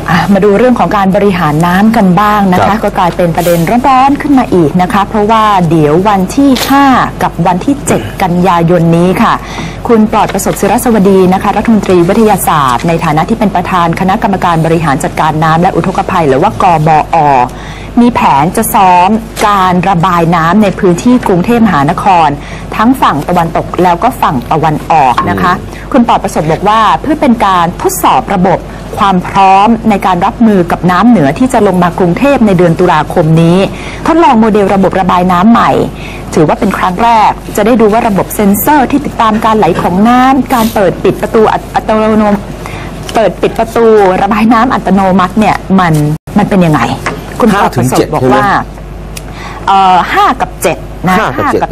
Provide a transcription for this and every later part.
มาดูเรื่องของการบริหารน้ำกันบ้างนะคะก็กลายเป็นประเด็นร้อนๆขึ้นมาอีกนะคะเพราะว่าเดี๋ยววันที่5กับวันที่7กันยายนนี้ค่ะคุณปลอดประสบศิรสวัสดีนะคะรัฐมนตรีวิทยาศาสตร์ในฐานะที่เป็นประธานคณะกรรมการบริหารจัดการน้ำและอุทกภัยหรือว่ากบอ.มีแผนจะซ้อมการระบายน้ำในพื้นที่กรุงเทพมหานครทั้งฝั่งตะวันตกแล้วก็ฝั่งตะวันออกนะคะคุณปลอดประสบบอกว่าเพื่อเป็นการทดสอบระบบความพร้อมในการรับมือกับน้ำเหนือที่จะลงมากรุงเทพในเดือนตุลาคมนี้ทดลองโมเดลระบบระบายน้ำใหม่ถือว่าเป็นครั้งแรกจะได้ดูว่าระบบเซ็นเซอร์ที่ติดตามการไหลของน้ำการเปิดปิดประตูอัตโนมัติเปิดปิดประตูระบายน้ำอัตโนมัติเนี่ยมันเป็นยังไงคุณปลอดประสบบอกว่า5 กับ 7นะ5 กับ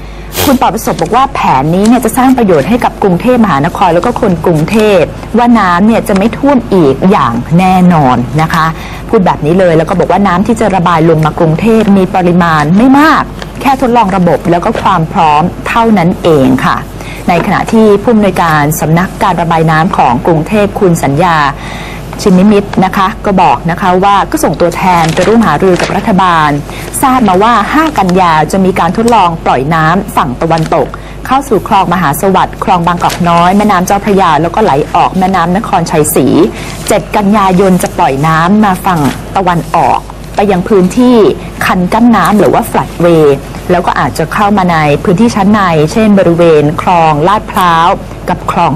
7คุณปลอดประสบบอกว่าแผนนี้เนี่ยจะสร้างประโยชน์ให้กับกรุงเทพมหานครแล้วก็คนกรุงเทพว่าน้ำเนี่ยจะไม่ท่วมอีกอย่างแน่นอนนะคะพูดแบบนี้เลยแล้วก็บอกว่าน้ำที่จะระบายลงมากรุงเทพมีปริมาณไม่มากแค่ทดลองระบบแล้วก็ความพร้อมเท่านั้นเองค่ะในขณะที่ผู้อำนวยการสำนักการระบายน้ำของกรุงเทพคุณสัญญาชินนิมิตนะคะก็บอกนะคะว่าก็ส่งตัวแทนไปร่วมหารือกับรัฐบาลทราบมาว่า5 กันยาจะมีการทดลองปล่อยน้ำฝั่งตะวันตกเข้าสู่คลองมหาสวัสดิ์คลองบางกอกน้อยแม่น้ำเจ้าพระยาแล้วก็ไหลออกแม่น้ำนครชัยศรี7 กันยายนจะปล่อยน้ำมาฝั่งตะวันออกไปยังพื้นที่คันกั้นน้ำหรือว่า ฟลัดเวย์แล้วก็อาจจะเข้ามาในพื้นที่ชั้นในเช่นบริเวณคลองลาดพร้าวกับคลอง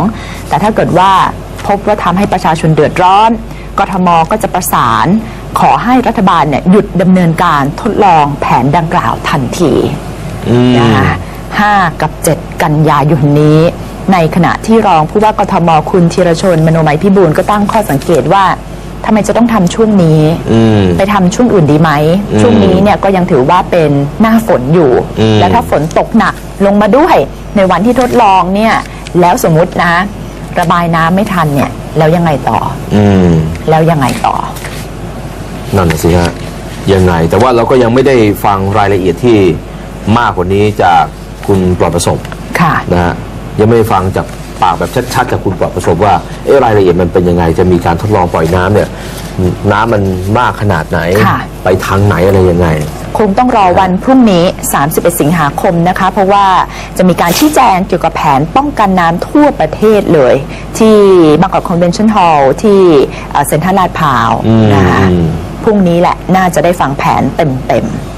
2แต่ถ้าเกิดว่าพบว่าทำให้ประชาชนเดือดร้อนกทม.ก็จะประสานขอให้รัฐบาลเนี่ยหยุดดำเนินการทดลองแผนดังกล่าวทันทีนะคะ5 กับ 7 กันยายนนี้ในขณะที่รองผู้ว่ากทม.คุณธีรชนมโนมัยพิบูลก็ตั้งข้อสังเกตว่าทำไมจะต้องทำช่วงนี้ไปทำช่วงอื่นดีไหมช่วงนี้เนี่ยก็ยังถือว่าเป็นหน้าฝนอยู่แล้วถ้าฝนตกหนักลงมาด้วยในวันที่ทดลองเนี่ยแล้วสมมุตินะระบายน้ำไม่ทันเนี่ยแล้วยังไงต่อแล้วยังไงต่อนั่นสิฮะยังไงแต่ว่าเราก็ยังไม่ได้ฟังรายละเอียดที่มากกว่านี้จากคุณปลอดประสบค่ะนะฮะยังไม่ได้ฟังจากปากแบบชัดๆจากคุณปลอดประสบว่ารายละเอียดมันเป็นยังไงจะมีการทดลองปล่อยน้ำเนี่ยน้ำมันมากขนาดไหนไปทางไหนอะไรยังไงคงต้องรอวันพรุ่งนี้31 สิงหาคมนะคะเพราะว่าจะมีการชี้แจงเกี่ยวกับแผนป้องกันน้ำทั่วประเทศเลยที่บางกอกคอนเวนชั่นฮอลล์ที่เซ็นทรัลลาดพร้าวนะคะพรุ่งนี้แหละน่าจะได้ฟังแผนเต็มๆ